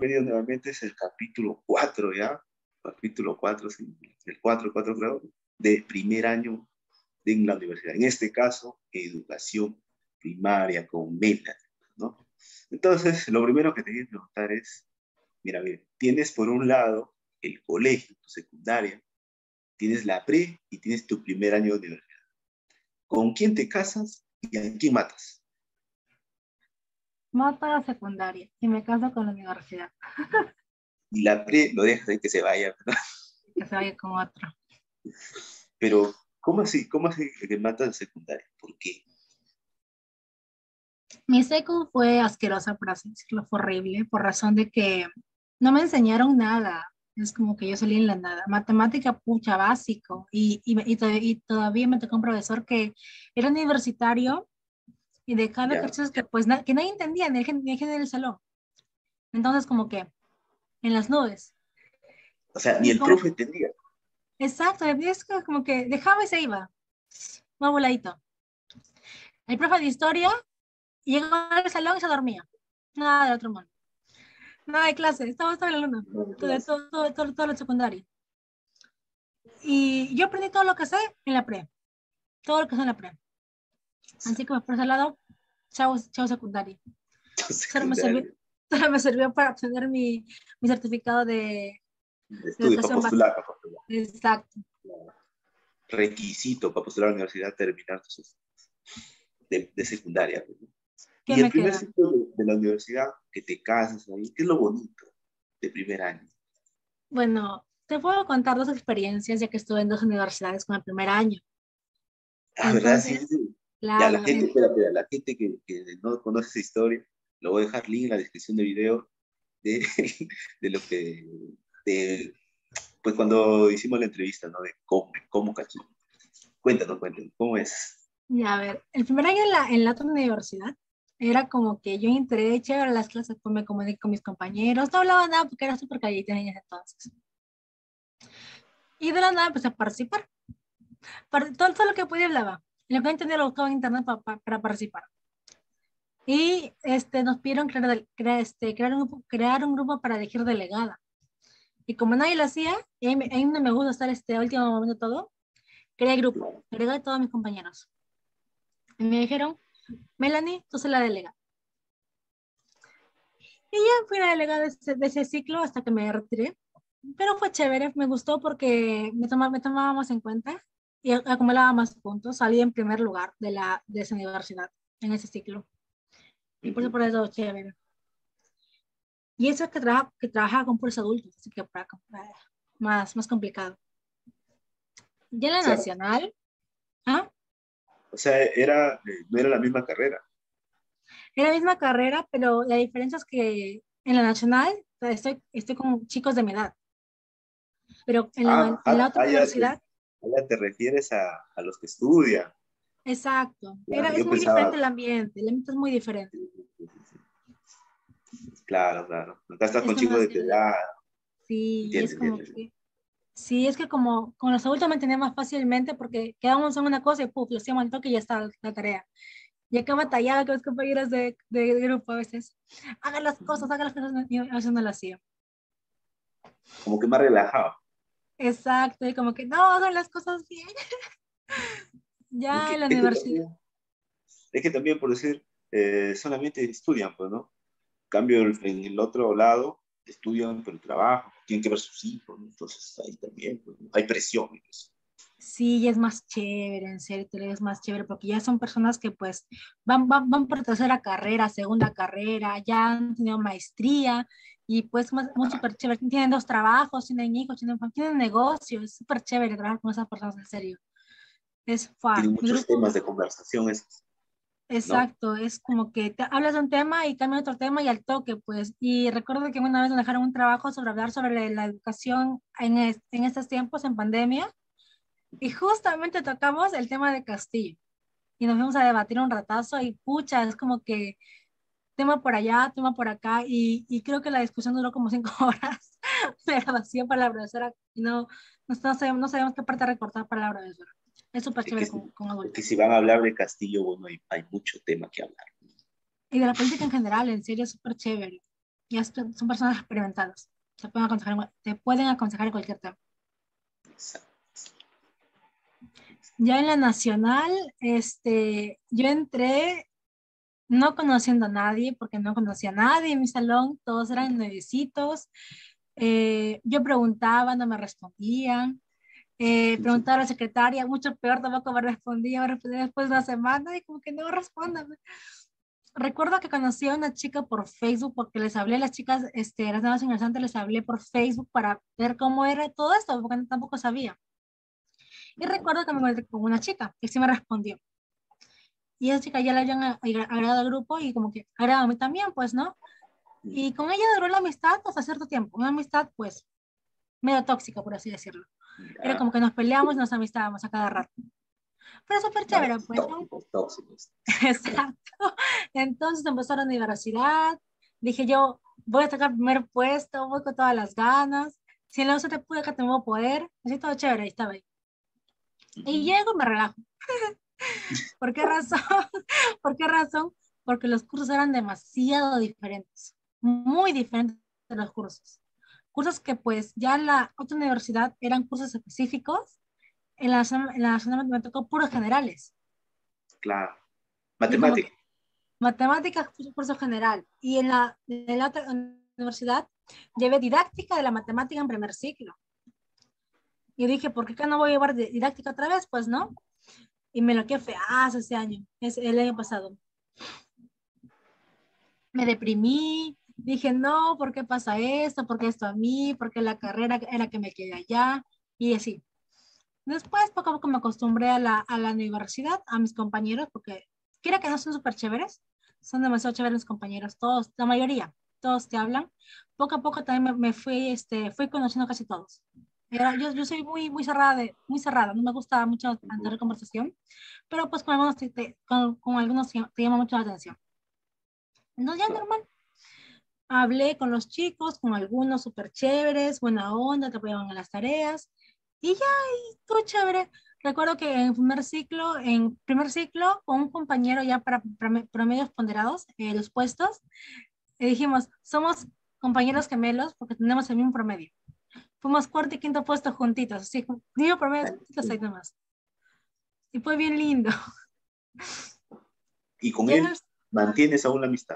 bienvenidos nuevamente. Es el capítulo 4 ya. Capítulo 4, sí, el 4 creo, de primer año en la universidad. En este caso, educación primaria con Meta, ¿no? Entonces, lo primero que te quiero preguntar es, mira, tienes por un lado el colegio, tu secundaria, tienes la pre y tienes tu primer año de universidad. ¿Con quién te casas y a quién matas? Mato a la secundaria y me caso con la universidad. Y la pre lo dejas ahí que se vaya, ¿verdad? Que se vaya con otro. Pero, ¿cómo así? ¿Cómo así que matas a secundaria? ¿Por qué? Mi secu fue asquerosa, por así decirlo, fue horrible, por razón de que no me enseñaron nada. Es como que yo salí en la nada. Matemática, pucha, básico. Y todavía me tocó un profesor que era universitario y de cada ¿Ya? ejercicio que pues que nadie entendía, ni gente del salón. Entonces como que en las nubes. O sea, ni Y el como, profe entendía. exacto, es como que dejaba y se iba. Más voladito. El profe de historia llegaba al salón y se dormía. Nada del otro mundo. Nada de clase. Estaba en la luna. No me Todo lo secundario. Y yo aprendí todo lo que sé en la pre. Todo lo que sé en la pre. Así que por ese lado, chao, chao secundaria. Solo me sirvió, secundaria. solo me sirvió para obtener mi certificado De de estudio para educación básica. postular, para postular. Exacto. Requisito para postular a la universidad terminar de secundaria, ¿no? ¿Qué Y el me primer queda? ciclo de la universidad, que te casas ahí, ¿qué es lo bonito de primer año? Bueno, te puedo contar dos experiencias, ya que estuve en dos universidades con el primer año. Ah, ¿verdad? Sí, Entonces, sí. Ya, la claro, gente, espera, la gente que no conoce esa historia, lo voy a dejar link en la descripción del video de, de lo que, de, pues cuando hicimos la entrevista, ¿no? De cómo cachín. Cuéntanos, ¿cómo es? ya a ver, el primer año en la otra universidad era como que yo entré chévere a las clases, pues me comuniqué con mis compañeros, no hablaba nada porque era súper calladita en ese entonces. Y de la nada empecé a participar. Todo lo que podía hablaba. Lo que no entendía lo buscaba en internet para participar. Y nos pidieron crear un grupo para elegir delegada. Y como nadie lo hacía, y a mí no me gusta estar este último momento todo, creé el grupo, agregué a todos mis compañeros. Y me dijeron, Melanie, tú se la delega. Y ya fui la delegada de ese ciclo hasta que me retiré. Pero fue chévere, me gustó porque me tomábamos en cuenta y acumulábamos puntos. Salí en primer lugar de esa universidad en ese ciclo. Y por eso chévere. Y eso es que trabajaba con puros adultos, así que más complicado. Ya en la nacional, ¿ah? O sea, no era la misma carrera. Era la misma carrera, pero la diferencia es que en la nacional estoy con chicos de mi edad, pero en la otra universidad, Ya te refieres a los que estudian. exacto. Claro, Es yo muy diferente pensaba, el ambiente es muy diferente. claro. Acá estás Es con chicos de tu demasiado, edad. sí, y es como Entiendo. que, sí, es que como con los adultos me entendía más fácilmente porque quedábamos en una cosa y puf, lo hacíamos al toque y ya está la tarea. Y acá batallaba con los compañeros de grupo a veces. Hagan las cosas, y a veces no lo hacía. Como que más relajado. Exacto, y como que no, hagan las cosas bien. Es Ya en que, la es que universidad. también, es que también por decir, solamente estudian, pues, ¿no? Cambio en el otro lado, estudian por el trabajo, tienen que ver sus hijos, ¿no? Entonces ahí también, pues, ¿no? Hay presión en eso. Sí, ya es más chévere, en serio, te es más chévere, porque ya son personas que pues van por tercera carrera, segunda carrera, ya han tenido maestría y pues muy súper chévere. Tienen dos trabajos, tienen hijos, tienen negocios, es súper chévere trabajar con esas personas, en serio. Tienen Mi muchos grupo, temas de conversación esos, ¿no? exacto, es como que te hablas de un tema y cambia otro tema y al toque, pues. Y recuerdo que una vez me dejaron un trabajo sobre hablar sobre la educación en estos tiempos, en pandemia. Y justamente tocamos el tema de Castillo y nos fuimos a debatir un ratazo y pucha, es como que tema por allá, tema por acá y creo que la discusión duró como 5 horas, pero hacía para la profesora y no sabemos qué parte recortar para la profesora. Es súper Es que, chévere con es que adultos. si van a hablar de Castillo, bueno, hay mucho tema que hablar. Y de la política en general, en serio, es súper chévere. Ya son personas experimentadas. Te pueden aconsejar en cualquier tema. Exacto. Ya en la nacional, yo entré no conociendo a nadie, porque no conocía a nadie en mi salón, todos eran nuevecitos. Yo preguntaba, no me respondían. Preguntaba a la secretaria, mucho peor, tampoco me respondía después de una semana y como que no me respondan. Recuerdo que conocí a una chica por Facebook porque les hablé a las chicas, las nuevas ingresantes, les hablé por Facebook para ver cómo era todo esto, porque tampoco sabía. Y recuerdo que me encontré con una chica que sí me respondió. Y esa chica ya la habían agregado al grupo y como que agregado a mí también, pues, ¿no? Y con ella duró la amistad hasta cierto tiempo. Una amistad, pues, medio tóxica, por así decirlo. Era Ya. como que nos peleábamos y nos amistábamos a cada rato. Pero súper chévere, pues, ¿no? Tóxicos, tóxicos. Exacto. Entonces empezó la universidad. Dije yo, voy a sacar primer puesto, voy con todas las ganas. Si en la UC te pude, acá te voy a poder. Así todo chévere, ahí estaba ahí. Y Ujú. llego y me relajo. ¿Por qué razón? ¿Por qué razón? Porque los cursos eran demasiado diferentes, muy diferentes de los cursos. Cursos que pues ya en la otra universidad eran cursos específicos, en la zona me tocó puros generales. Claro. Y como que Matemática. matemáticas, curso general. Y en la otra universidad llevé didáctica de la matemática en primer ciclo. Y dije, ¿por qué acá no voy a llevar didáctica otra vez? Pues no. Y me lo quedé feaz ese año, el año pasado. Me deprimí, dije, no, ¿por qué pasa esto? ¿Por qué esto a mí? ¿Por qué la carrera era que me quedé allá? Y así. Después, poco a poco me acostumbré a la universidad, a mis compañeros, porque quiera que no son súper chéveres, son demasiado chéveres mis compañeros, todos, la mayoría, todos te hablan. Poco a poco también me fui, fui conociendo casi todos. Yo soy muy cerrada, muy cerrada, no me gusta mucho Ujú. tener conversación, pero pues con algunos con algunos te llama mucho la atención. Entonces ya Claro. normal. Hablé con los chicos, con algunos súper chéveres, buena onda, te apoyaban en las tareas. Y ya, y todo chévere. Recuerdo que en primer ciclo, con un compañero ya para promedios ponderados, los puestos, dijimos, somos compañeros gemelos porque tenemos el mismo promedio. Fuimos cuarto y quinto puesto juntitos, así, digo promedios juntitos ahí nomás. Y fue bien lindo. Y con Ya en el él mantienes aún la amistad.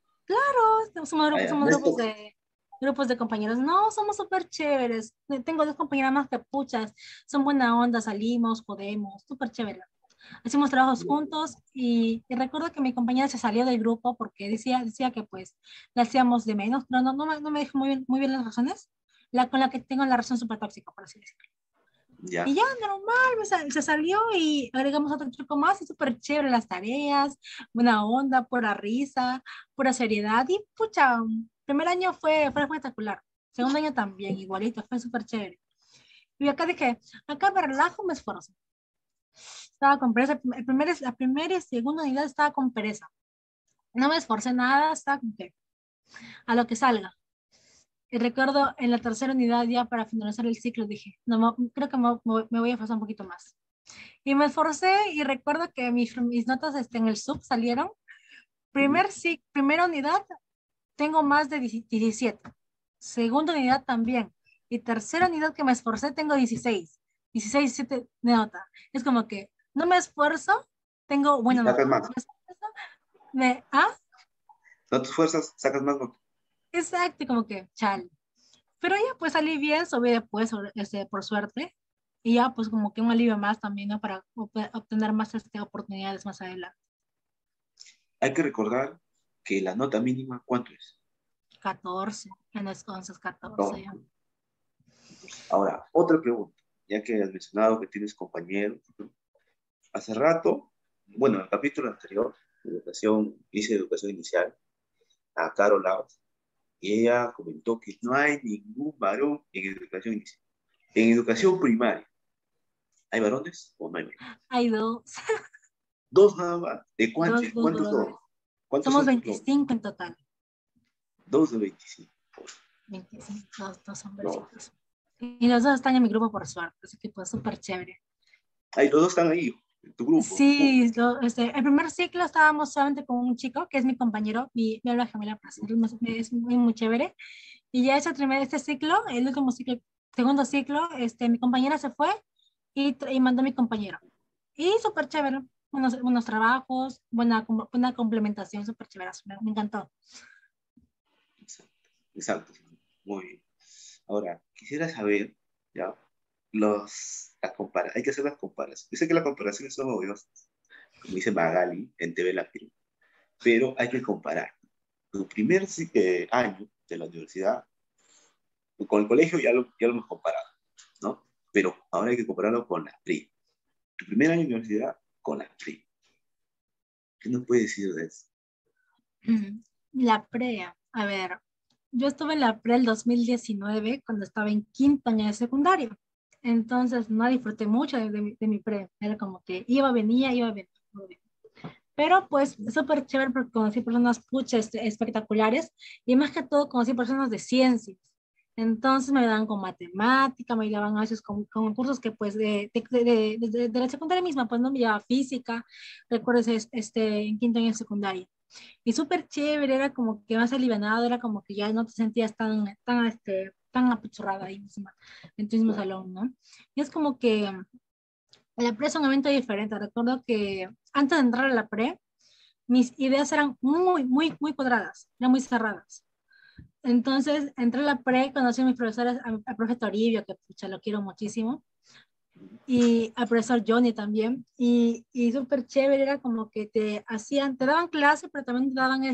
Ah, ya. somos No es tóxico. grupos de compañeros. No, somos súper chéveres. Tengo dos compañeras más que puchas. Son buena onda, salimos, podemos, súper chévere. Hacemos trabajos juntos y recuerdo que mi compañera se salió del grupo porque decía que pues la hacíamos de menos, pero no me dijo muy bien las razones. Con la que tengo la razón súper tóxica, por así decirlo. Y Ya. ya, normal, se salió y agregamos otro chico más y súper chévere las tareas, buena onda, pura risa, pura seriedad y pucha, primer año fue espectacular, segundo año también, igualito, fue súper chévere. Y acá dije, acá me relajo, me esfuerzo. Estaba con pereza, la primera y segunda unidad estaba con pereza. No me esforcé nada, estaba como que a lo que salga. Y recuerdo en la tercera unidad ya para finalizar el ciclo dije, no, creo que me voy a esforzar un poquito más. Y me esforcé y recuerdo que mis notas en el sub salieron. Ujú. Primera unidad tengo más de 17. Segunda unidad también. Y tercera unidad que me esforcé tengo 16. 16, 17 de nota. Es como que no me esfuerzo, tengo Y buena sacas nota. más. Me esfuerzo, ¿ah? No tus fuerzas, sacas más. Exacto, como que chal. Pero ya pues salí bien, subí después, por suerte. Y ya pues como que un alivio más también, ¿no? Para obtener más oportunidades más adelante. Hay que recordar que la nota mínima, ¿cuánto es? 14, en las 11, 14 No. ya. Ahora, otra pregunta, ya que has mencionado que tienes compañeros, ¿no? Hace rato, bueno, en el capítulo anterior, hice educación inicial, a Carol Laos, y ella comentó que no hay ningún varón en educación inicial. En educación primaria, ¿hay varones o no hay varones? Hay dos, Dos nada más. ¿De dos cuántos varones. son? ¿Cuántos Somos son tus globos? 25 en total. Dos de 25. 25, dos No. hombrecitos. Y los dos están en mi grupo por suerte, así que pues súper chévere. Ahí, los dos están ahí. tu grupo. Sí, el primer ciclo estábamos solamente con un chico que es mi compañero, mi alma gemela, para ser, es muy, muy chévere. Y ya este ciclo, el último ciclo, segundo ciclo, mi compañera se fue y mandó a mi compañero. Y súper chévere, buenos trabajos, buena complementación, súper chévere, me encantó. Exacto, exacto. Muy bien. Ahora, quisiera saber, ¿ya? Hay que hacer las comparaciones. Yo sé que las comparaciones son obvias, como dice Magali en TV Latino, pero hay que comparar. Tu primer año de la universidad, con el colegio ya lo hemos comparado, ¿no? Pero ahora hay que compararlo con la PRI. Tu primer año de universidad con la PRI. ¿Qué nos puedes decir de eso? La PREA, a ver, yo estuve en la PRE el 2019 cuando estaba en quinto año de secundario. Entonces no disfruté mucho de mi PRE. Era como que iba, venía, iba, venía. Iba, venía. Pero pues súper chévere porque conocí personas puches espectaculares y más que todo conocí personas de ciencias. Entonces me ayudaban con matemática, me ayudaban a veces con cursos que pues de la secundaria misma, pues no me llevaba física, recuerdo en quinto año de secundaria. Y súper chévere, era como que más alivianado, era como que ya no te sentías tan apachurrada ahí misma, en tu mismo salón, ¿no? Y es como que la pre es un evento diferente. Recuerdo que antes de entrar a la pre, mis ideas eran muy, muy, muy cuadradas, eran muy cerradas. Entonces, entré a la pre, conocí a mis profesores, al profe Toribio, que pucha, lo quiero muchísimo, y al profesor Johnny también, y súper chévere, era como que te daban clase, pero también te daban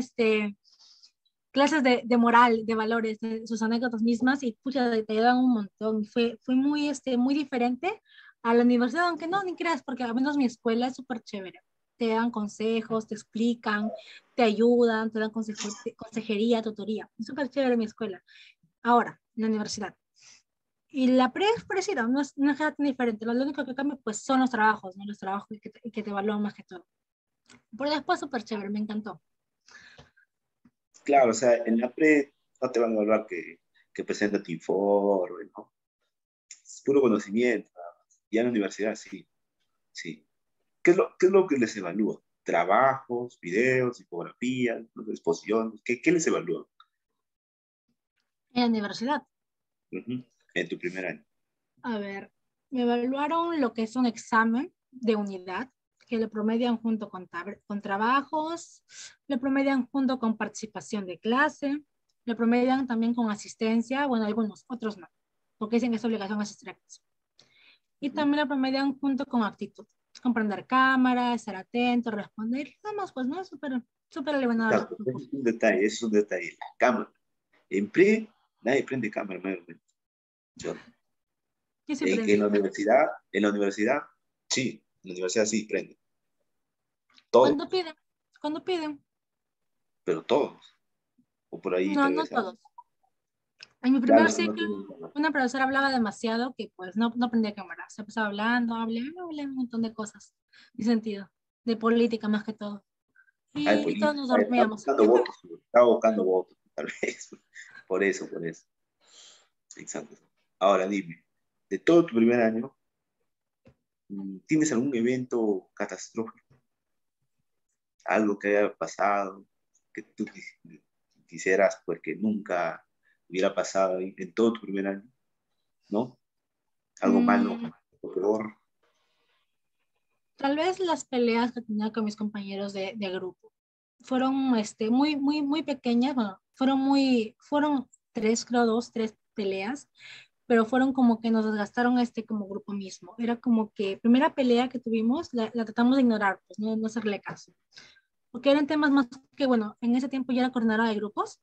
clases de moral, de valores, de sus anécdotas mismas, y pucha, te ayudan un montón. Fue muy, muy diferente a la universidad, aunque no, ni creas, porque al menos mi escuela es súper chévere. Te dan consejos, te explican, te ayudan, te dan consejería, tutoría. Es súper chévere mi escuela. Ahora, en la universidad. Y la pre es parecida, no es nada tan diferente. Lo único que cambia pues son los trabajos, ¿no? Los trabajos que te evalúan más que todo. Pero después súper chévere, me encantó. Claro, o sea, en la pre no te van a hablar que presenta tu informe, ¿no? Es puro conocimiento, nada más. Ya en la universidad, sí, sí. ¿Qué es lo que les evalúa? Trabajos, videos, infografías, ¿no? Exposiciones, ¿qué les evalúan? En la universidad. Ujú. En tu primer año. A ver, me evaluaron lo que es un examen de unidad, que lo promedian junto con trabajos, lo promedian junto con participación de clase, lo promedian también con asistencia, bueno, algunos, otros no, porque dicen que es obligación asistir a clase. Y Ujú. también lo promedian junto con actitud, comprender cámara, estar atento, responder, nada más, pues, ¿no? Súper, súper alivianado Exacto, el ese curso. es un detalle, ese es un detalle. La cámara. En pre, nadie prende cámara, mayormente. Yo no. Yo sí En aprendí. la universidad, sí, en la universidad sí prende. Todos, ¿Cuándo piden? ¿Cuándo piden? pero todos. O por ahí No, tal no vez. todos. En mi Claro, primer no, no ciclo, tienen cámara. una profesora hablaba demasiado que pues no prendía cámara. Se empezaba hablando, hablé un montón de cosas, de sentido, de política más que todo. Hay Y todos política, nos está dormíamos. buscando votos, está buscando votos, tal vez. Por eso. Exacto. Ahora dime, de todo tu primer año, ¿tienes algún evento catastrófico? Algo que haya pasado, que tú quisieras pues que nunca hubiera pasado en todo tu primer año, ¿no? Algo malo, Mm, o peor. Tal vez las peleas que tenía con mis compañeros de grupo fueron muy, muy, muy pequeñas. Bueno, fueron tres, creo, tres peleas, pero fueron como que nos desgastaron como grupo mismo. Era como que primera pelea que tuvimos, la tratamos de ignorar, pues no hacerle caso. Porque eran temas más que, bueno, en ese tiempo yo era coordinadora de grupos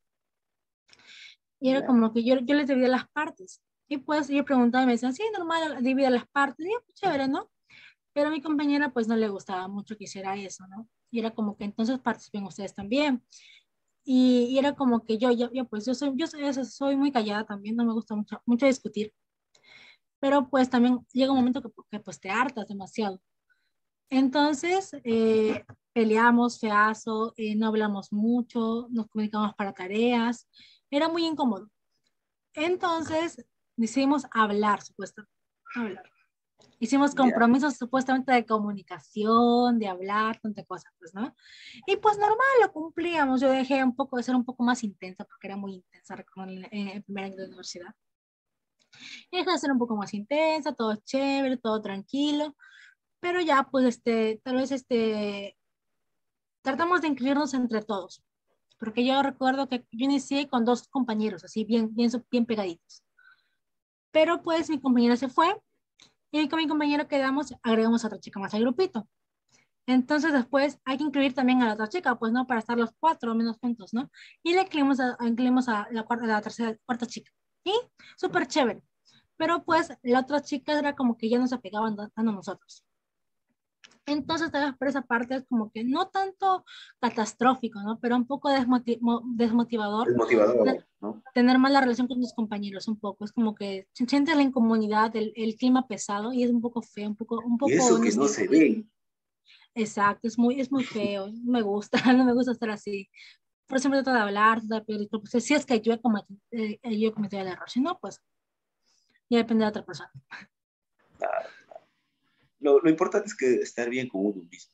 y era Ya. como que yo les dividía las partes. Y pues yo preguntaba y me decían, sí, normal, divide las partes. Y yo, pues chévere, ¿no? Pero a mi compañera pues no le gustaba mucho que hiciera eso, ¿no? Y era como que entonces participen ustedes también. Y era como que pues yo soy muy callada también, no me gusta mucho, mucho discutir. Pero pues también llega un momento que pues te hartas demasiado. Entonces, peleamos feazo, no hablamos mucho, nos comunicamos para tareas, era muy incómodo. Entonces, decidimos hablar, supuestamente, hablar. Hicimos Ya. compromisos supuestamente de comunicación, de hablar, tanta cosa, pues, ¿no? Y pues normal, lo cumplíamos. Yo dejé un poco de ser un poco más intensa, porque era muy intensa, recuerdo, en el primer año de universidad. Y dejé de ser un poco más intensa, todo chévere, todo tranquilo. Pero ya, pues, tal vez, tratamos de incluirnos entre todos. Porque yo recuerdo que yo inicié con dos compañeros, así bien pegaditos. Pero pues mi compañera se fue y con mi compañero quedamos, agregamos a otra chica más al grupito. Entonces después hay que incluir también a la otra chica, pues no, para estar los cuatro o menos juntos, ¿no? Y le incluimos a la cuarta, a la tercera, cuarta chica. Y súper chévere. Pero pues la otra chica era como que ya nos apegaban tanto a nosotros. Entonces, tal vez por esa parte es como que no tanto catastrófico, ¿no? Pero un poco Es desmotivador motivador, ¿no? tener mala relación con tus compañeros, un poco. Es como que sientes la incomodidad, el clima pesado y es un poco feo, Y eso no que no sé. se ve. Exacto, es muy feo, no me gusta, no me gusta estar así. Por siempre trato de hablar, trato de pedir disculpas. Si es que yo he cometido el error, si no, pues ya depende de otra persona. Lo importante es que estar bien con uno mismo.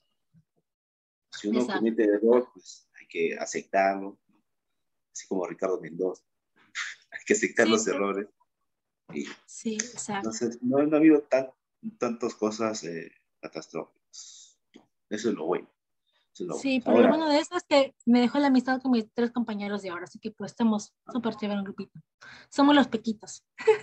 Si uno Exacto, comete error, pues hay que aceptarlo, así como Ricardo Mendoza. Hay que aceptar sí, los errores. Y sí, exacto. no sé, no ha habido tantas cosas catastróficas. No, eso es lo bueno. Eso es lo bueno. Sí, pero lo Ahora, bueno de eso es que me dejó la amistad con mis tres compañeros de ahora, así que pues estamos súper chévere en grupito. Somos los pequitos.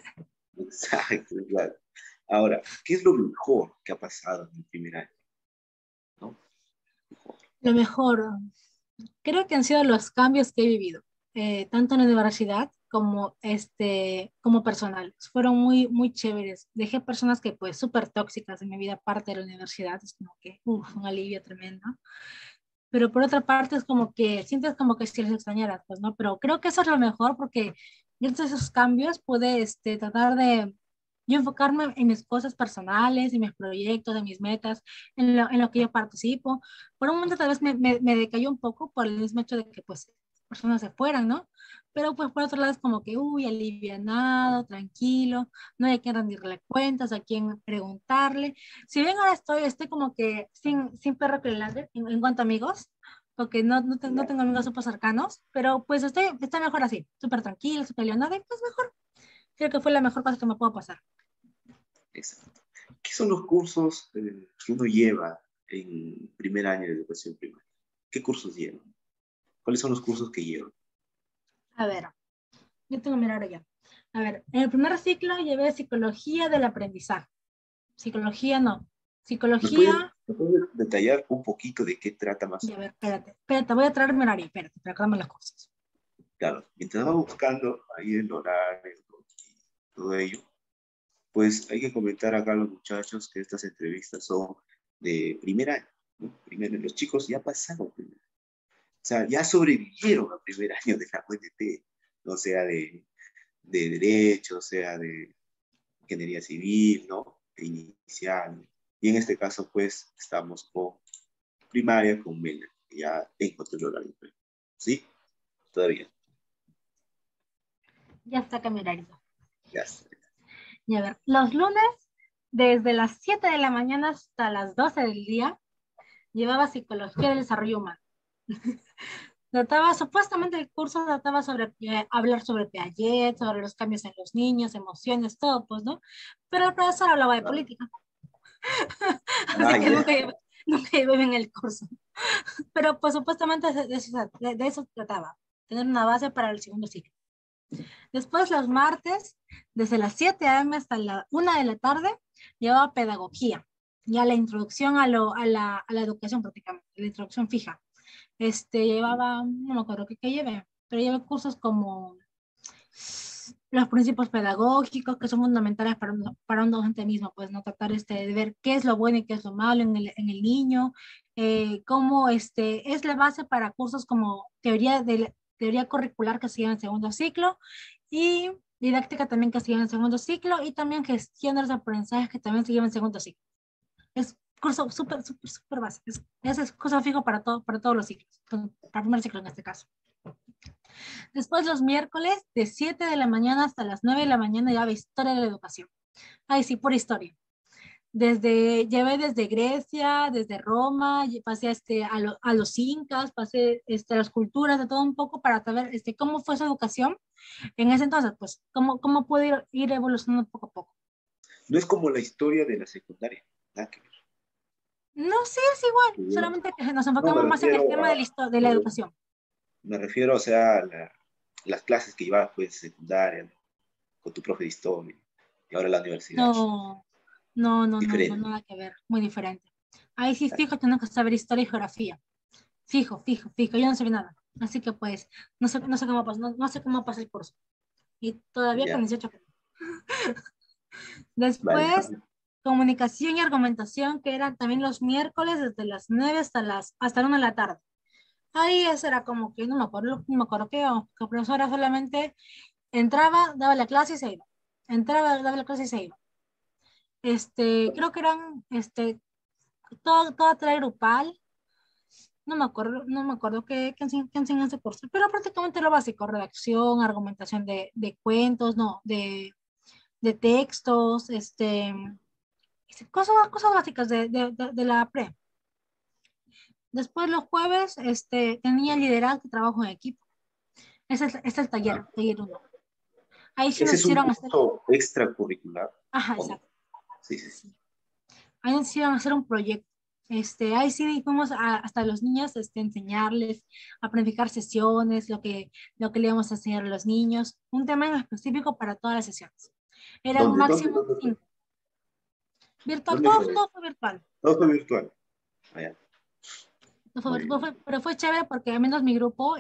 exacto, claro. Ahora, ¿qué es lo mejor que ha pasado en el primer año? ¿No? Mejor. Lo mejor, creo que han sido los cambios que he vivido, tanto en la universidad como, como personal. Fueron muy chéveres. Dejé personas que pues súper tóxicas en mi vida aparte de la universidad. Es como que, un alivio tremendo. Pero por otra parte es como que sientes como que si les extrañaras, pues, ¿no? Pero creo que eso es lo mejor porque gracias a esos cambios pude, tratar de yo enfocarme en mis cosas personales, en mis proyectos, en mis metas, en lo que yo participo. Por un momento tal vez me decayó un poco por el mismo hecho de que, pues, personas se fueran, ¿no? Pero pues por otro lado es como que, alivianado, tranquilo, no hay a quien rendirle cuentas, a quien preguntarle. Si bien ahora estoy como que sin perro que le ladre en cuanto a amigos, porque no tengo amigos súper cercanos, pero pues estoy mejor así, súper tranquilo, súper leonada, y pues mejor. Creo que fue la mejor cosa que me pudo pasar. Exacto. ¿Qué son los cursos que uno lleva en primer año de educación primaria? ¿Qué cursos llevan? ¿Cuáles son los cursos que llevan? A ver, yo tengo mi hora ya. A ver, en el primer ciclo llevé psicología del aprendizaje. Psicología no. Psicología, Me puede detallar un poquito de qué trata más y o a ver, menos? espérate, voy a traer mi horario, espérate, para acordarme las cosas. Claro, mientras vamos buscando ahí el horario y todo ello, pues hay que comentar acá a los muchachos que estas entrevistas son de primer año, ¿no? Primero, los chicos ya pasaron primer año. O sea, ya sobrevivieron al primer año de la UNT, no sea de derecho, sea de ingeniería civil, ¿no? E inicial. Y en este caso, pues, estamos con primaria, con Mena, que ya encontré el horario. ¿Sí? Todavía. Ya está acá mi horario. Ya está. Y a ver, los lunes, desde las 7 de la mañana hasta las 12 del día, llevaba psicología del desarrollo humano. Supuestamente el curso trataba sobre hablar sobre Piaget, sobre los cambios en los niños, emociones, todo, pues, ¿no? Pero el profesor hablaba de Ah, política, ah, así que ya. nunca llevé bien el curso. Pero pues supuestamente de eso trataba, tener una base para el segundo ciclo. Después los martes, desde las 7 a.m. hasta la 1 de la tarde, llevaba pedagogía, ya la introducción a la educación prácticamente, la introducción fija. Llevaba, no me acuerdo qué llevé, pero llevé cursos como los principios pedagógicos que son fundamentales para un docente mismo, pues no tratar de ver qué es lo bueno y qué es lo malo en el niño, cómo es la base para cursos como teoría curricular que se lleva en segundo ciclo y didáctica también que se lleva en segundo ciclo y también gestión de los aprendizajes que también se lleva en segundo ciclo. Es curso súper básico. Ese es curso fijo para todos los ciclos, para el primer ciclo en este caso. Después los miércoles de 7 de la mañana hasta las 9 de la mañana ya va historia de la educación. Ay, sí, por historia. Llevé desde Grecia, desde Roma, pasé a los incas, pasé a las culturas, de todo un poco para saber cómo fue su educación en ese entonces, pues cómo puede ir evolucionando poco a poco. No es como la historia de la secundaria, nada que ver. No, sí, es igual, ¿No? solamente que nos No, me enfocamos más en el refiero tema de la educación. me refiero, o sea, las clases que llevabas, pues, secundaria, ¿no? Con tu profe de historia, y ahora la universidad. No, no, Diferente. nada que ver, muy diferente. Ahí sí, fijo, tengo que saber historia y geografía. Fijo, yo no sé nada. Así que pues, no sé cómo pasa, no sé cómo pasa el curso. Y todavía con Ya, 18 años. vale. Después, comunicación y argumentación, que eran también los miércoles desde las 9 hasta la 1 de la tarde. Ahí eso era como que no me acuerdo que la profesora solamente entraba, daba la clase y se iba. Entraba, daba la clase y se iba. Creo que eran, toda tarea grupal. No me acuerdo qué enseñan ese curso, pero prácticamente lo básico, redacción, argumentación de cuentos, no, de textos, cosas básicas de la pre. Después los jueves, tenía liderazgo y trabajo en equipo. Ese es el taller 1. Ahí sí Ese nos es un hicieron hacer, curso extracurricular, ajá, ¿o no? exacto, Sí, sí. sí. Ahí nos hicieron hacer un proyecto. Ahí sí fuimos hasta los niños, enseñarles a planificar sesiones, lo que le íbamos a enseñar a los niños, un tema en específico para todas las sesiones. Eran ¿Dónde, dónde, máximo dónde fue? 5. Virtual, ¿Dónde todo, fue? todo fue virtual. Todo fue virtual. Ah, ya. Muy bien. Pero fue chévere porque al menos mi grupo,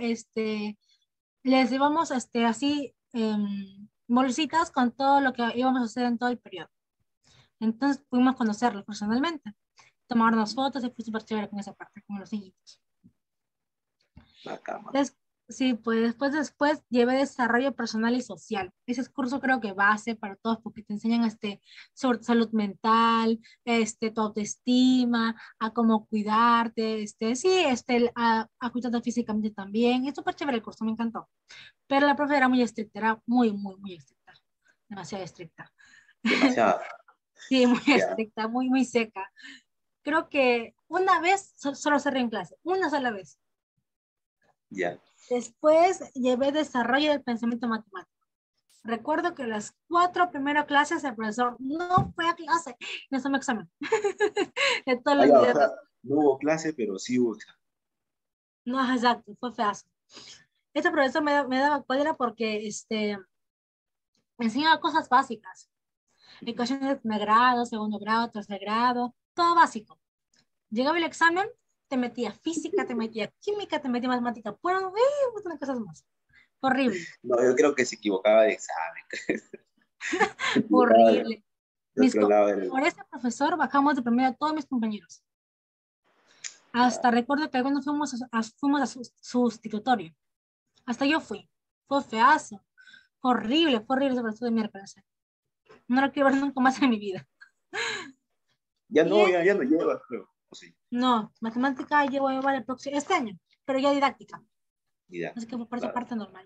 les íbamos así bolsitas con todo lo que íbamos a hacer en todo el periodo. Entonces pudimos conocerlos personalmente, tomarnos fotos y fue súper chévere con esa parte, con los niñitos. La cama. Des- sí, pues después llevé desarrollo personal y social. Ese es curso creo que base para todos porque te enseñan sobre salud mental, tu autoestima, a cómo cuidarte, sí, a cuidarte físicamente también. Es súper chévere el curso, me encantó. Pero la profe era muy estricta, era muy, muy, muy estricta, demasiado estricta. Demasiado. Sí, muy Ya, estricta, muy, muy seca. Creo que una vez solo cerré en clase, una sola vez. ya. Después llevé desarrollo del pensamiento matemático. Recuerdo que las 4 primeras clases el profesor no fue a clase, nos tomó examen de todos Ah, los ya, o sea, videos. no hubo clase, pero sí hubo examen. No, exacto, fue feazo. Este profesor me daba cólera porque me enseñaba cosas básicas. Ecuaciones de primer grado, segundo grado, tercer grado, todo básico. Llegaba el examen, te metía física, te metía química, te metía matemática, bueno, un montón de cosas más. Horrible, No, yo creo que se equivocaba de examen. Se equivocaba horrible. de otro lado del... Por ese profesor bajamos de primera todos mis compañeros. Ah, Hasta recuerdo que algunos fuimos a sustitutorio. Hasta yo fui. Fue feazo. Fue horrible ese profesor de miércoles. No lo quiero ver nunca más en mi vida. ya Y no, ya no lleva, creo. O sí, no, matemática llevo a llevar este año, pero ya didáctica. ya, Así que por esa claro, parte normal.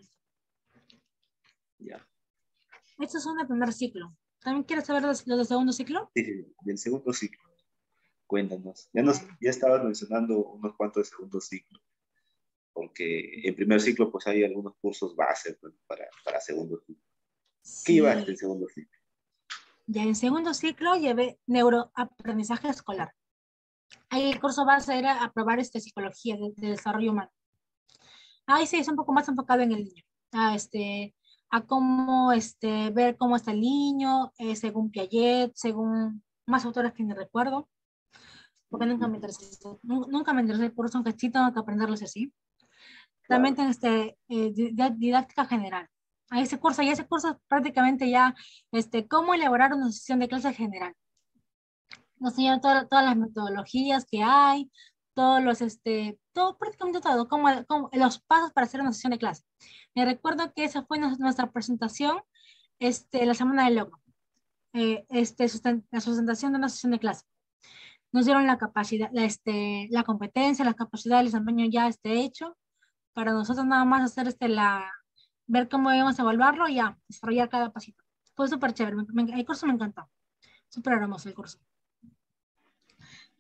ya. Estos son el primer ciclo. ¿También quieres saber los de segundo ciclo? Sí, sí, del segundo ciclo, cuéntanos. Bueno, Ya estabas mencionando unos cuantos de segundo ciclo, porque en primer ciclo pues hay algunos cursos base pues, para segundo ciclo. ¿Qué llevaste en sí. segundo ciclo? Ya en segundo ciclo llevé neuroaprendizaje escolar. Ahí el curso base era aprobar psicología de desarrollo humano. Ahí sí es un poco más enfocado en el niño, a, a cómo ver cómo está el niño, según Piaget, según más autores que ni recuerdo, porque nunca me interesé el curso, aunque sí tengo que aprenderlos así. También Claro. tengo didáctica general. Ahí ese curso prácticamente ya, cómo elaborar una sesión de clase general. Nos enseñaron todas las metodologías que hay, todo, prácticamente todo, los pasos para hacer una sesión de clase. Me recuerdo que esa fue nuestra presentación, la semana del logro, la sustentación de una sesión de clase. Nos dieron la capacidad, la competencia, la capacidad, el desempeño ya hecho, para nosotros nada más hacer ver cómo íbamos a evaluarlo y ya, desarrollar cada pasito. Fue súper chévere, el curso me encantó, súper hermoso el curso.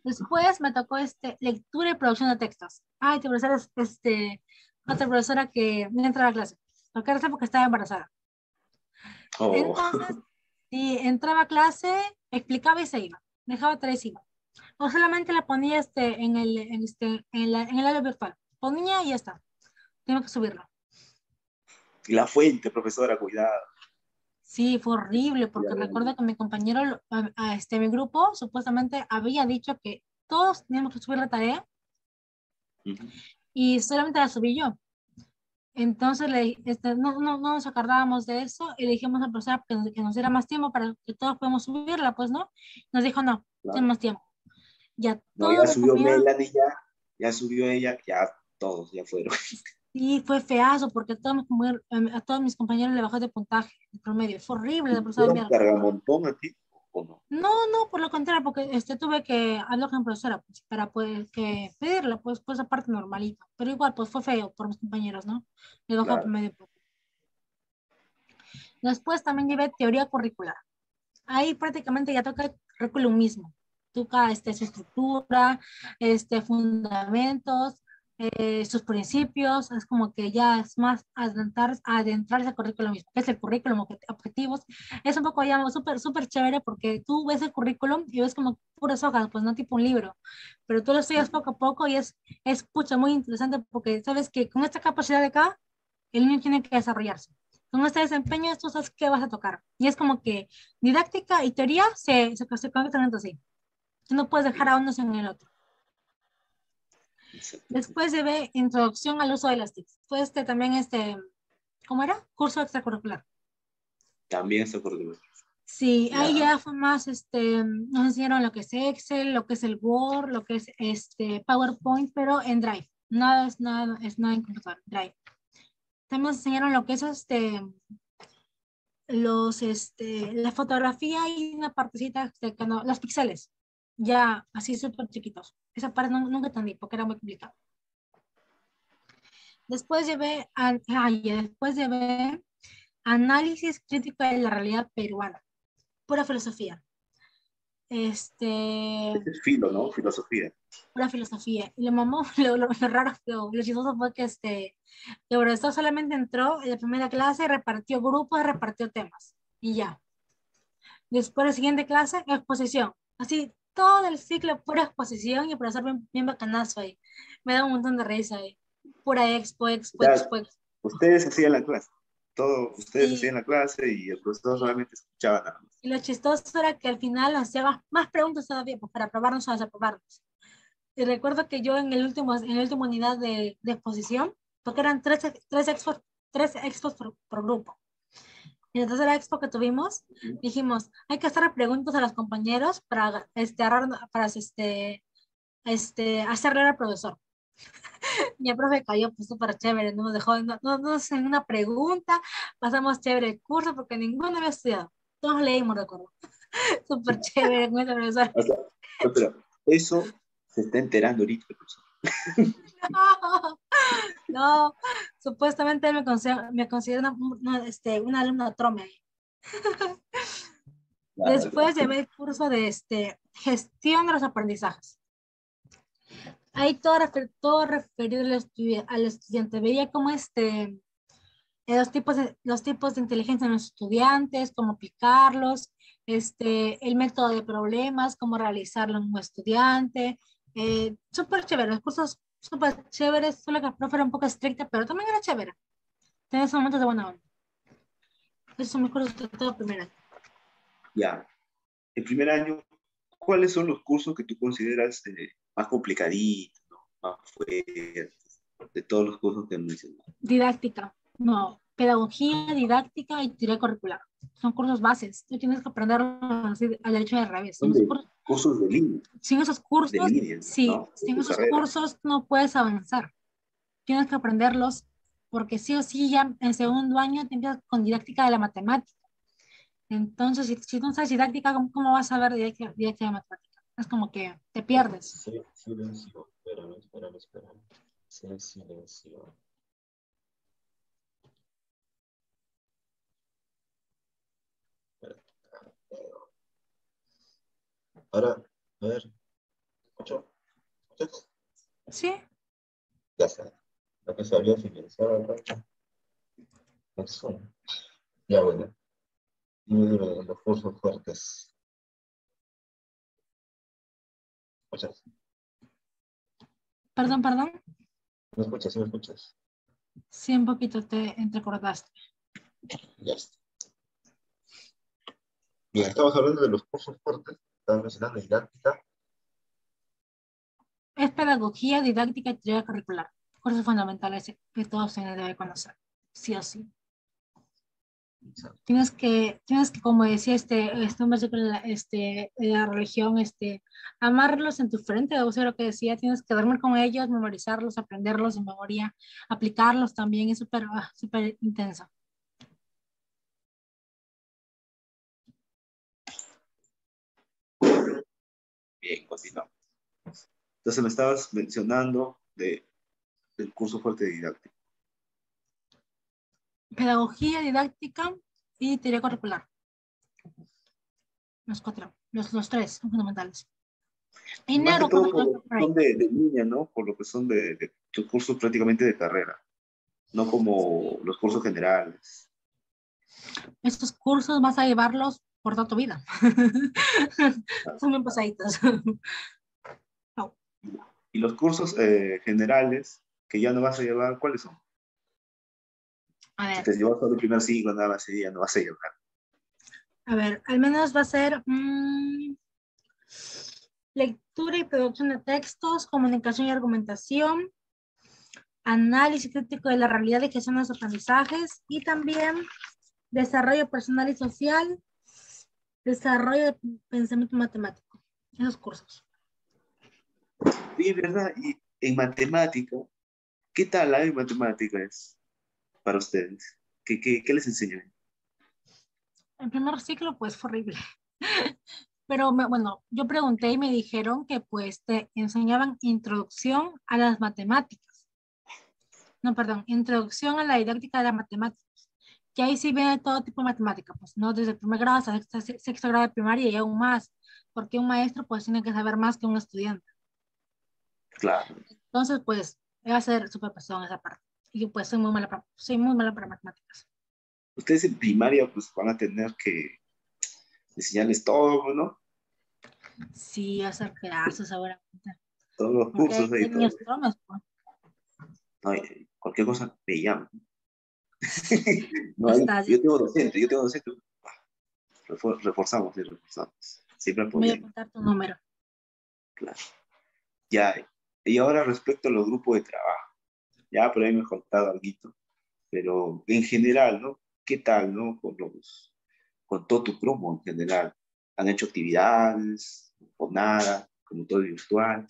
Después me tocó lectura y producción de textos. Ay, tu profesora es otra profesora que no entraba a clase. Porque era porque estaba embarazada. Oh, Entonces, si entraba a clase, explicaba y se iba. Dejaba tres y iba. O solamente la ponía en el área virtual. Ponía y ya está. Tengo que subirlo. y la fuente, profesora, cuidado. Sí, fue horrible porque Cuidado. recuerdo que mi compañero, mi grupo, supuestamente había dicho que todos teníamos que subir la tarea Ujú. y solamente la subí yo. Entonces no nos acordábamos de eso y le dijimos al profesor que nos diera más tiempo para que todos podamos subirla, pues no. Nos dijo, no, tiene Claro. más tiempo. Ya No, todos ya mis subió compañeros, Melanie, ya subió ella, ya todos ya fueron. sí, fue feazo porque a todos mis compañeros le bajó de puntaje, de promedio. Fue horrible, ¿Te la profesora de pusieron mierda. cargamontón a ti o no? No, no, por lo contrario, porque tuve que hablar con la profesora pues, para poder que pedirla, pues aparte normalito. Pero igual, pues fue feo por mis compañeros, ¿no? Le bajó Claro. promedio poco. Después también llevé teoría curricular. Ahí prácticamente ya toca el currículum mismo. Toca su estructura, fundamentos, sus principios. Es como que ya es más adentrarse al currículum mismo, que es el currículum, objetivos. Es un poco ya súper, súper chévere porque tú ves el currículum y ves como puras hojas, pues no tipo un libro, pero tú lo estudias Ujú. poco a poco y es pucha, muy interesante porque sabes que con esta capacidad de acá, el niño tiene que desarrollarse. Con este desempeño, tú sabes qué vas a tocar. Y es como que didáctica y teoría se conectan entre sí. Tú no puedes dejar a unos en el otro. Exactamente. Después llevé introducción al uso de las TICs. Fue también ¿cómo era? Curso extracurricular. También se acordó. Sí, ahí Ya, ya fue más, nos enseñaron lo que es Excel, lo que es el Word, lo que es PowerPoint, pero en Drive. Nada en computador, Drive. También nos enseñaron lo que es la fotografía y una partecita los píxeles, ya así súper chiquitos. Esa parte nunca entendí porque era muy complicado. Después llevé análisis crítico de la realidad peruana, pura filosofía. ese es filo, ¿no? Filosofía. Pura filosofía. Y lo mamó, lo raro, lo chistoso fue que el profesor solamente entró en la primera clase, repartió grupos, repartió temas. Y ya. Después, la siguiente clase, exposición. Así, todo el ciclo, pura exposición y el profesor bien, bien bacanazo ahí. Me da un montón de risa ahí. Pura expo, O expo, sea, expo, expo. ustedes hacían la clase. Todo, ustedes hacían Sí, la clase y el profesor sí. solamente escuchaba nada más. Y lo chistoso era que al final nos hacía más preguntas todavía, pues para probarnos o desaprobarnos. Y recuerdo que yo en la última unidad de exposición, porque eran tres expos por grupo. Y en la tercera expo que tuvimos, Ujú. dijimos, hay que hacer preguntas a los compañeros hacer leer al profesor. Y el profe cayó pues súper chévere, no nos dejó, no hacen una pregunta, pasamos chévere el curso porque ninguno había estudiado. Todos leímos, recuerdo. Súper chévere con ese profesor. O sea, no, pero eso se está enterando ahorita el profesor. No, supuestamente él me considera una alumna trome ahí. Claro, Después claro. llevé el curso de gestión de los aprendizajes. Ahí todo referido al estudiante. Veía cómo los tipos de inteligencia en los estudiantes, cómo aplicarlos, el método de problemas, cómo realizarlo en un estudiante. Súper chévere, los cursos súper chéveres, solo que la profe era un poco estricta, pero también era chévere. Tenía esos momentos de buena onda. Esos son mis cursos de todo primer año. Ya. El primer año, ¿cuáles son los cursos que tú consideras más complicaditos, ¿no? Más fuertes, de todos los cursos que mencionado? Didáctica, no, pedagogía, didáctica y teoría curricular. Son cursos bases. Tú tienes que aprender así al derecho y al revés. Son de cursos Sin esos de cursos, línea, sí, ¿no? sin De esos carrera. cursos no puedes avanzar. Tienes que aprenderlos porque sí o sí ya en segundo año te empiezas con didáctica de la matemática. Entonces, si tú no sabes didáctica, ¿cómo vas a ver didáctica de matemática? Es como que te pierdes. Sí, silencio. Espérame. Sí, silencio. Espera. Ahora, a ver. ¿Escucho? ¿Escuchas? Sí. Ya está. Lo que se había finalizado el rato. Eso. Ya bueno. Y los cursos fuertes. ¿Escuchas? Perdón, perdón. ¿Me escuchas? ¿Sí me escuchas? Sí, un poquito te entrecortaste. Ya está. Bien, estamos hablando de los cursos fuertes. Estamos mencionando didáctica. Es pedagogía, didáctica y teoría curricular. Cursos fundamentales que todos se deben conocer. Sí o sí. Tienes que, como decía un versículo de la religión, amarlos en tu frente, o sea, lo que decía, tienes que dormir con ellos, memorizarlos, aprenderlos de memoria, aplicarlos también, es súper, súper intenso. Bien, continuamos. Entonces me estabas mencionando del curso fuerte de didáctica. Pedagogía, didáctica y teoría curricular. Los cuatro, los tres son fundamentales. Y Más que todo por lo que por ahí. son de línea, ¿no? Por lo que son de cursos prácticamente de carrera, no como los cursos generales. Estos cursos vas a llevarlos por toda tu vida. Son bien pasaditos. No. Y los cursos generales que ya no vas a llevar, ¿cuáles son? A Si ver, te llevas solo el primer ciclo, nada más ese día no vas a llevar. al menos va a ser lectura y producción de textos, comunicación y argumentación, análisis crítico de la realidad y gestión de los aprendizajes y también desarrollo personal y social, desarrollo de pensamiento matemático. Esos cursos. Sí, ¿verdad? Y en matemática, ¿qué tal la matemática es para ustedes? ¿Qué les enseñan? El primer ciclo pues fue horrible. Pero bueno, yo pregunté y me dijeron que pues te enseñaban introducción a las matemáticas. No, perdón, introducción a la didáctica de las matemáticas. Que ahí sí viene todo tipo de matemática, pues no desde el primer grado hasta sexto grado de primaria y aún más, porque un maestro pues tiene que saber más que un estudiante. Claro. Entonces pues va a ser súper pesado en esa parte. Y pues soy muy mala para matemáticas. Ustedes en primaria pues van a tener que enseñarles todo, ¿no? Sí, hacer clases seguramente. Todos los Porque cursos hay ahí, todo. niños tromes, pues. No, cualquier cosa me llaman. No hay, Está, yo tengo docente. Reforzamos, sí, reforzamos. Siempre voy a apoyando, apuntar tu número. claro. Ya, y ahora respecto a los grupos de trabajo, ya por ahí me he contado algo, pero en general, ¿no? ¿Qué tal, no? Con todo tu grupo en general. ¿Han hecho actividades o nada, como todo virtual?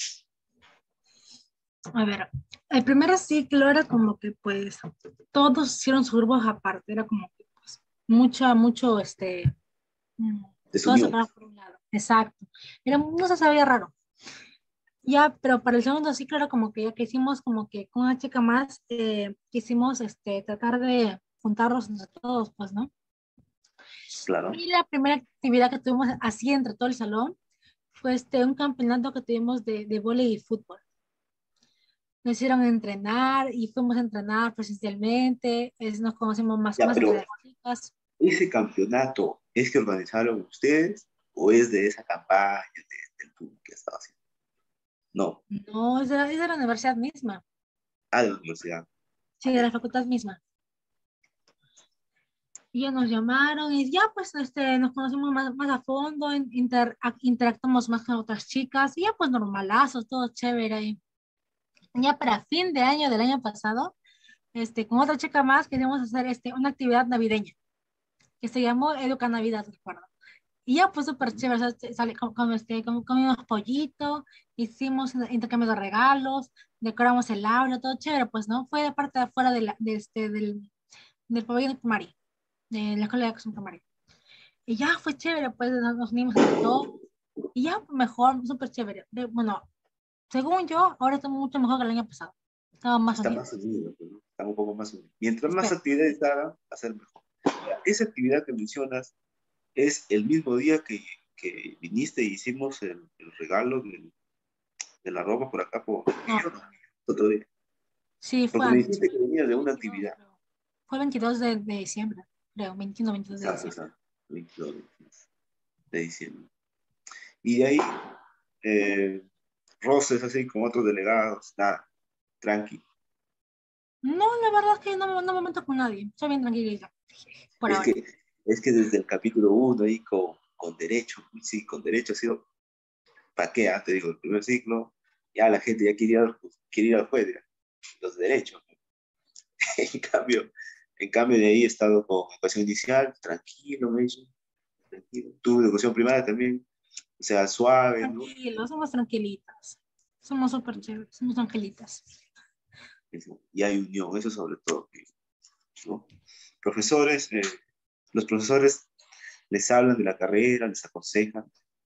A ver, el primer ciclo era como que pues todos hicieron sus grupos aparte, era como que pues mucho, mm, todo Desunión. separado por un lado. Exacto. Era, no se sabía raro. Ya, pero para el segundo ciclo era como que ya que hicimos como que con una chica más, quisimos tratar de juntarlos entre todos, pues, ¿no? Claro. Y la primera actividad que tuvimos así entre todo el salón fue un campeonato que tuvimos de vóley y fútbol. Nos hicieron entrenar y fuimos a entrenar presencialmente, nos conocimos Ya, más pero entre las chicas. ¿ese campeonato es que organizaron ustedes o es de esa campaña del fútbol que estaba haciendo? No, No, es de la universidad misma, a la universidad. sí, de la facultad misma. Y ya nos llamaron y ya pues nos conocimos más a fondo, interactuamos más con otras chicas y ya pues normalazos, todo chévere ahí. Ya para fin de año del año pasado, con otra chica más queríamos hacer una actividad navideña que se llamó Educa Navidad, recuerdo. Y ya pues súper chévere, o sea, comimos pollito, hicimos intercambio de regalos, decoramos el aula, todo chévere, pues no, fue de parte de afuera del pabellón primario, de la escuela de educación primaria. Y ya fue chévere, pues nos unimos entre todos, y ya mejor, súper chévere. Bueno, según yo, ahora estamos mucho mejor que el año pasado, estamos más Está unidos. más unido, pues, ¿no? Está un poco más unido. Mientras más Espera, actividades hagan, va a ser mejor. Esa actividad que mencionas es el mismo día que viniste y hicimos el regalo de la ropa por acá, por No, otro día. sí, fue Porque me antes. dijiste que venía de una 22, actividad. creo. Fue el 22 de diciembre, creo, 21, 22 de Exacto, diciembre. exacto. 22 de diciembre. Y de ahí, roces así con otros delegados, nada, tranqui. No, la verdad es que no me meto con nadie. Soy bien tranquilita, por Es ahora. que, es que desde el capítulo 1 ahí con derecho, sí, con derecho ha sido, ¿para qué? Te digo, el primer ciclo, ya la gente ya quiere ir al juez, ya, los derechos. En cambio de ahí he estado con educación inicial, tranquilo, me dicho, tranquilo. Tuve educación primaria también, o sea, suave, ¿no? Tranquilos, somos tranquilitas. Somos súper chéveres, somos angelitas. Y hay unión, eso sobre todo, ¿no? Profesores, los profesores les hablan de la carrera, les aconsejan.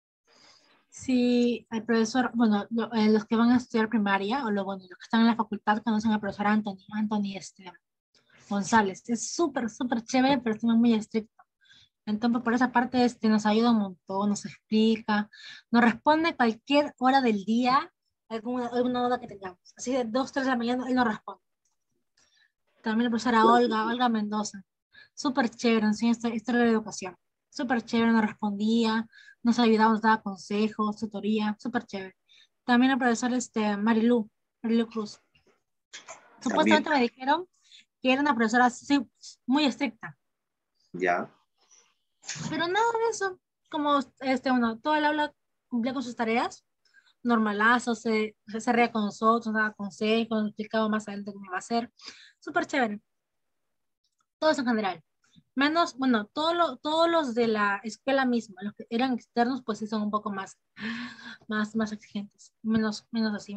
Sí, el profesor, bueno, los que van a estudiar primaria, o bueno, los que están en la facultad conocen al profesor Anthony González. Es súper, súper chévere, pero es muy estricto. Entonces, por esa parte, nos ayuda un montón, nos explica, nos responde cualquier hora del día, alguna duda que tengamos. Así de 2, 3 de la mañana, él nos responde. También la profesora Olga Mendoza. Súper chévere, enseña historia de educación. Súper chévere, nos respondía, nos ayudaba, nos daba consejos, tutoría, súper chévere. También el profesor Marilu Cruz. También, Supuestamente me dijeron que era una profesora muy estricta, ya, pero nada de eso. Como todo el aula cumplía con sus tareas, normalazo, se reía con nosotros, nos daba consejos, nos explicaba más adelante cómo iba a ser. Súper chévere. Todo eso en general. Menos, bueno, todos los de la escuela misma, los que eran externos, pues sí son un poco más exigentes. Menos así,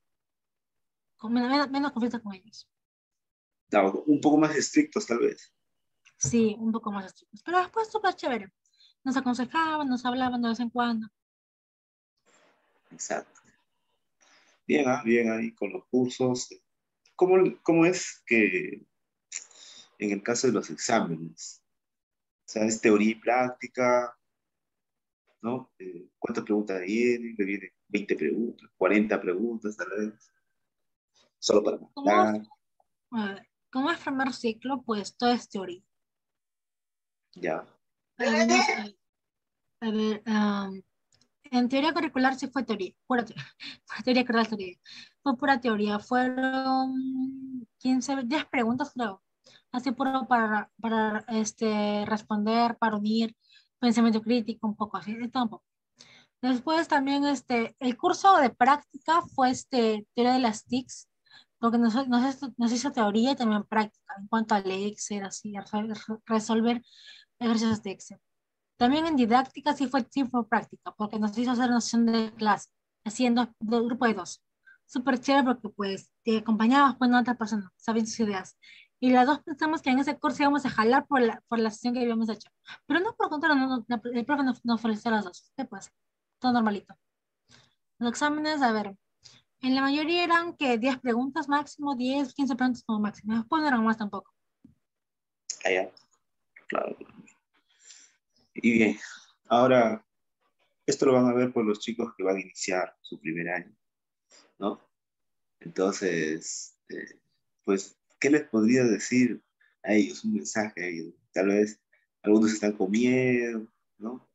menos conflicto con ellos. claro, un poco más estrictos tal vez. Sí, un poco más estrictos. Pero después súper chévere. Nos aconsejaban, nos hablaban de vez en cuando. Exacto. Bien, bien ahí con los cursos. ¿Cómo es que en el caso de los exámenes? O sea, es teoría y práctica, ¿no? ¿Cuántas preguntas vienen? ¿Le vienen 20 preguntas, 40 preguntas tal vez? Solo para Como es, mostrar, como es primer ciclo, pues todo es teoría. ya. Al menos, a ver, en teoría curricular sí fue teoría, pura teoría, teoría curricular, teoría. Fue pura teoría, fueron 15, 10 preguntas creo, así puro para responder, para unir pensamiento crítico, un poco así, de todo un poco. Después también el curso de práctica fue teoría de las TICs, porque nos hizo teoría y también práctica en cuanto al Excel, así, resolver ejercicios de Excel. También en didáctica sí fue práctica, porque nos hizo hacer noción de clase, haciendo de grupo de 2. Súper chévere porque pues te acompañabas con otra persona, sabiendo sus ideas. Y las dos pensamos que en ese curso íbamos a jalar por la sesión que habíamos hecho. Pero no, por contrario, el profe nos felicitó a las dos. ¿Qué pasa? Todo normalito. Los exámenes, a ver, en la mayoría eran que 10 preguntas máximo, 10, 15 preguntas como máximo. Después no eran más tampoco. Allá, claro. Y bien, ahora, esto lo van a ver por los chicos que van a iniciar su primer año, ¿no? Entonces, pues, ¿qué les podría decir a ellos? Un mensaje a ellos. Tal vez algunos están con miedo, ¿no?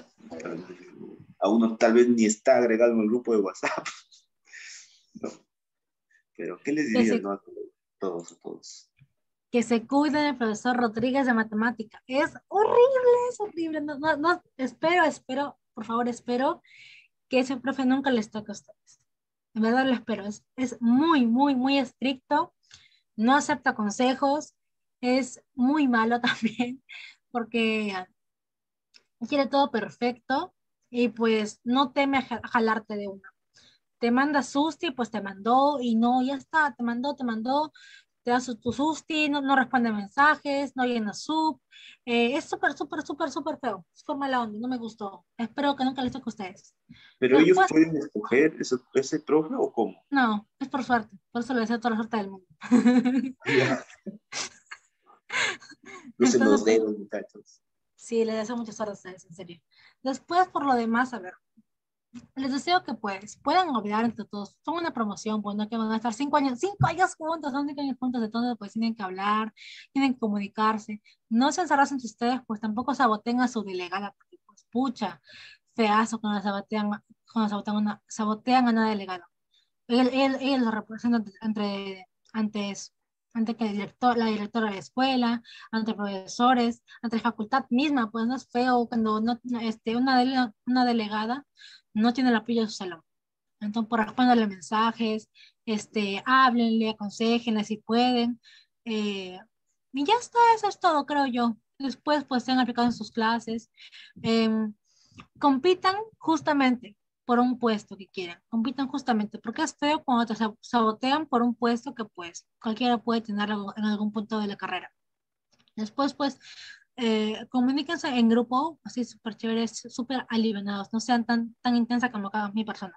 A uno tal vez ni está agregado en el grupo de WhatsApp, ¿no? Pero, ¿qué les Que dirías, se, no? A todos. que se cuide del profesor Rodríguez de matemática. Es horrible, es horrible. No, no, no, espero, por favor, espero que ese profe nunca les toque a ustedes. En verdad lo espero. Es muy, muy, muy estricto. No acepta consejos. Es muy malo también porque quiere todo perfecto y pues no teme a jalarte de una. Te manda susti, pues te mandó y no, ya está, te mandó, te da tu susti, no responde mensajes, no llena sub. Es súper, súper, súper, súper feo. Es por mala onda, no me gustó. Espero que nunca les toque a ustedes. Pero ellos Después, pueden escoger ese profe o cómo. no, es por suerte. Por eso le deseo toda la suerte del mundo. Ya, crucen Entonces, los pues, dedos, muchachos. sí, le deseo mucha suerte a ustedes, en serio. Después, por lo demás, a ver. Les deseo que pues puedan olvidar entre todos. Son una promoción, pues no que van a estar 5 años juntos, son 5 años juntos, entonces pues tienen que hablar, tienen que comunicarse. No se encerrasen entre ustedes, pues tampoco saboteen a su delegada, porque pues pucha, feazo cuando sabotean a una delegada. Él lo representa antes, ante que el director, la directora de la escuela, ante profesores, ante la facultad misma, pues no es feo cuando no, una delegada no tiene el apoyo de su salón. Entonces, por responderle mensajes, háblenle, aconsejenle si pueden. eh, y ya está, eso es todo, creo yo. Después, pues, sean aplicados en sus clases. em, Compitan justamente por un puesto que quieran, compitan justamente, porque es feo cuando te sabotean por un puesto que pues cualquiera puede tener en algún punto de la carrera. Después pues comuníquense en grupo, así súper chéveres, súper alivianados, no sean tan intensa como cada mi persona.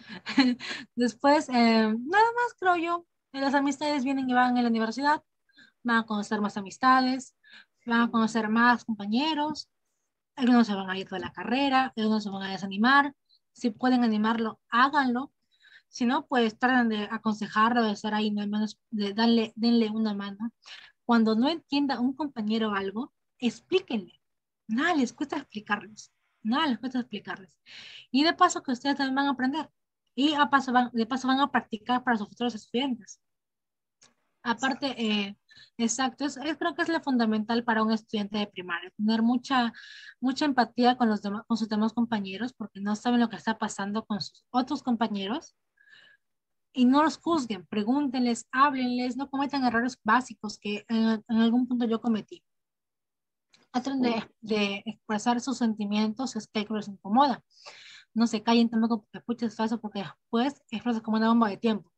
Después, nada más creo yo, las amistades vienen y van en la universidad, van a conocer más amistades, van a conocer más compañeros, algunos se van a ir de la carrera, algunos se van a desanimar. Si pueden animarlo, háganlo. Si no, pues traten de aconsejarlo, de estar ahí, no hay manos, denle una mano. Cuando no entienda un compañero algo, explíquenle. Nada les cuesta explicarles. Nada les cuesta explicarles. Y de paso que ustedes también van a aprender. Y de paso van a practicar para sus futuros estudiantes. Aparte, exacto, creo que es lo fundamental para un estudiante de primaria, tener mucha empatía con con sus demás compañeros, porque no saben lo que está pasando con sus otros compañeros, y no los juzguen, pregúntenles, háblenles, no cometan errores básicos que en algún punto yo cometí. Traten de expresar sus sentimientos, es que algo les incomoda. No se callen tampoco porque pucha es falso, porque después explota como una bomba de tiempo.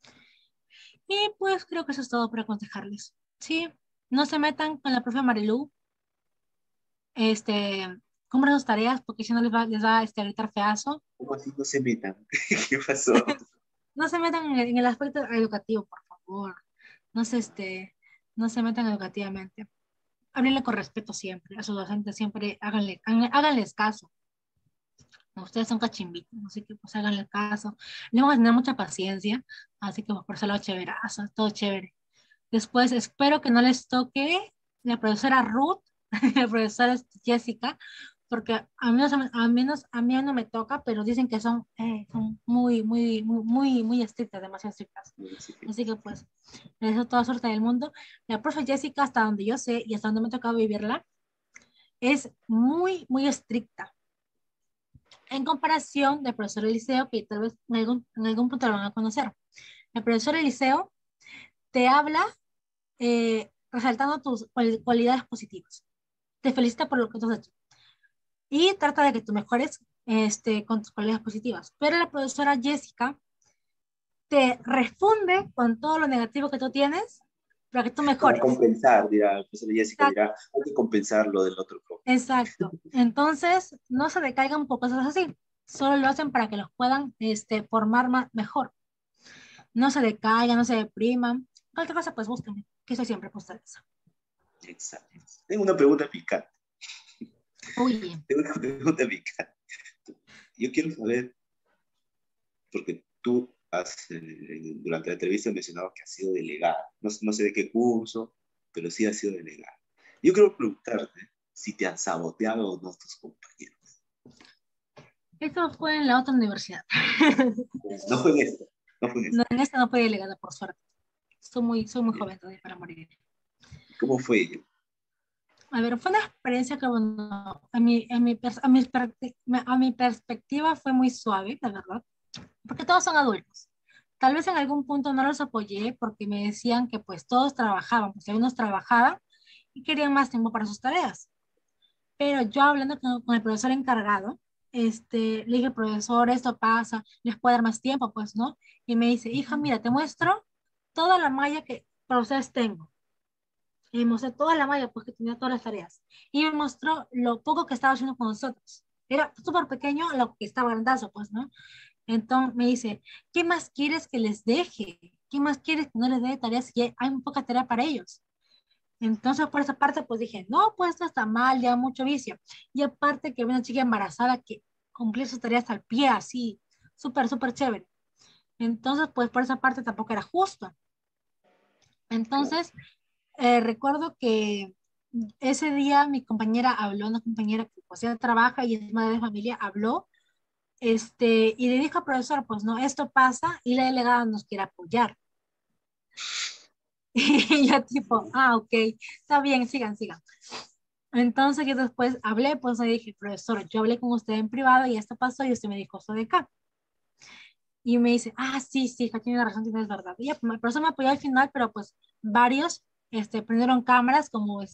Y pues creo que eso es todo para aconsejarles. Sí, no se metan con la profe Marilu, cumplan sus tareas porque si no les va a gritar feazo. ¿Cómo así no se metan? ¿Qué pasó? No se metan en el aspecto educativo, por favor. No se, no se metan educativamente. Háblenle con respeto siempre, a sus docentes siempre háganles caso. Ustedes son cachimbitos, así que pues háganle caso. Le vamos a tener mucha paciencia, así que pues por eso lo chéverazo, todo chévere. Después espero que no les toque la profesora Ruth, la profesora Jessica, porque a mí no me toca, pero dicen que son muy estrictas, demasiado estrictas. Así que pues, les deseo toda suerte del mundo. La profe Jessica, hasta donde yo sé y hasta donde me ha tocado vivirla, es muy estricta. En comparación del profesor Eliseo, que tal vez en algún punto lo van a conocer. El profesor Eliseo te habla resaltando tus cualidades positivas. Te felicita por lo que tú has hecho. Y trata de que tú mejores con tus cualidades positivas. Pero la profesora Jessica te responde con todo lo negativo que tú tienes para que tú Para mejores. compensar, dirá la profesora Jessica, dirá, hay que compensar lo del otro profe. Exacto. Entonces, no se decaigan por cosas así. Solo lo hacen para que los puedan formar mejor. No se decaigan, no se depriman. Cualquier cosa, pues búsquenme, que soy siempre para ustedes. Exacto. Tengo una pregunta picante. Uy. Tengo una pregunta picante. Yo quiero saber, porque tú durante la entrevista has mencionado que has sido delegada. No sé de qué curso, pero sí has sido delegada. Yo quiero preguntarte si te han saboteado o no tus compañeros. Esto fue en la otra universidad. No fue en esta. No fue en esta. No, en esta no fue delegada, por suerte. Soy muy joven todavía para morir. ¿Cómo fue ello? A ver, fue una experiencia que, bueno, a mi perspectiva fue muy suave, la verdad, porque todos son adultos. Tal vez en algún punto no los apoyé porque me decían que pues todos trabajaban, pues algunos trabajaban y querían más tiempo para sus tareas. Pero yo hablando con el profesor encargado, le dije, profesor, esto pasa, les puedo dar más tiempo, pues, ¿no? Y me dice, hija, mira, te muestro toda la malla que para ustedes tengo. Y me mostró toda la malla, pues, que tenía todas las tareas. Y me mostró lo poco que estaba haciendo con nosotros. Era súper pequeño lo que estaba grandazo, pues, ¿no? Entonces me dice, ¿qué más quieres que les deje? ¿Qué más quieres que no les dé tareas si hay muy poca tarea para ellos? Entonces, por esa parte, pues dije, no, pues esto está mal, ya mucho vicio. Y aparte que había una chica embarazada que cumplir sus tareas al pie, así, súper, súper chévere. Entonces, pues por esa parte tampoco era justo. Entonces, recuerdo que ese día mi compañera habló, una compañera que pues ya trabaja y es madre de familia, habló, y le dijo al profesor, pues no, esto pasa y la delegada nos quiere apoyar. Y yo tipo, ok, está bien, sigan, sigan. Entonces yo después hablé, pues le dije, profesor, yo hablé con usted en privado y esto pasó y usted me dijo esto de acá. Y me dice, sí, sí, hija, tiene razón, tienes verdad. Y ya, el profesor me apoyó al final, pero pues varios, prendieron cámaras como,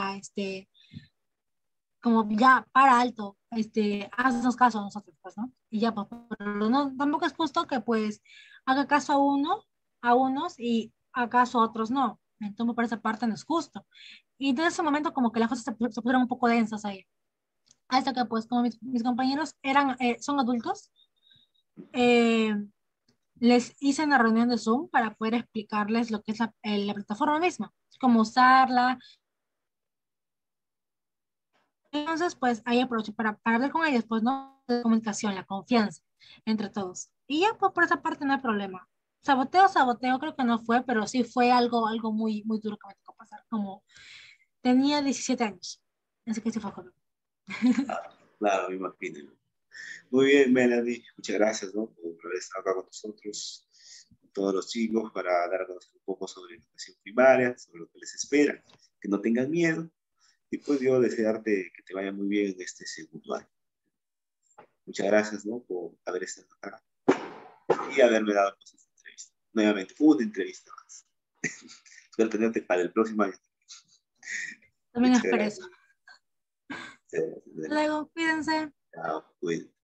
como ya para alto, haznos caso a nosotros, pues, ¿no? Y ya, pues, pero no, tampoco es justo que pues haga caso a uno, a unos y haga caso a otros no. Entonces, por esa parte no es justo. Y desde ese momento como que las cosas se pusieron un poco densas ahí. Hasta que pues como mis compañeros son adultos, eh, les hice una reunión de Zoom para poder explicarles lo que es la plataforma misma, cómo usarla. Entonces, pues ahí aprovecho para hablar con ellos, pues no, la comunicación, la confianza entre todos. Y ya, pues por esa parte no hay problema. Saboteo, saboteo, creo que no fue, pero sí fue algo muy, muy duro que me tocó pasar. Como tenía 17 años, así que sí fue joven. Claro, me imagino. Muy bien, Melanie, muchas gracias, ¿no? Por haber estado acá con nosotros, con todos los chicos, para dar a conocer un poco sobre la educación primaria, sobre lo que les espera, que no tengan miedo, y pues yo desearte que te vaya muy bien en este segundo año. Muchas gracias, ¿no? Por haber estado acá y haberme dado pues, esta entrevista. Nuevamente, una entrevista más. Espero tenerte para el próximo año. También Muchas espero eso. gracias. Luego, cuídense. Chao, cuídate.